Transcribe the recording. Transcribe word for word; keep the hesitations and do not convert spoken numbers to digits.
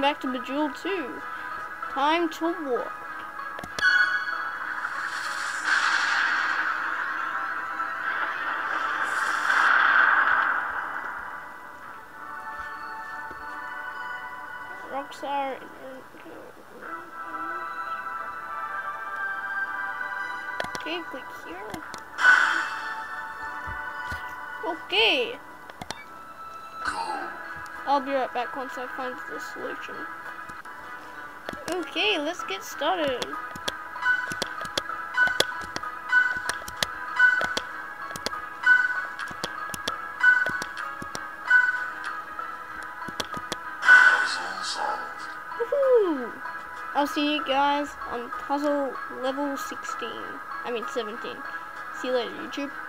back to Bejeweled two. Time to walk. Rocks are... Okay, click here. Okay. I'll be right back once I find the solution. Okay, let's get started. Woohoo! I'll see you guys on puzzle level sixteen. I mean seventeen. See you later, YouTube.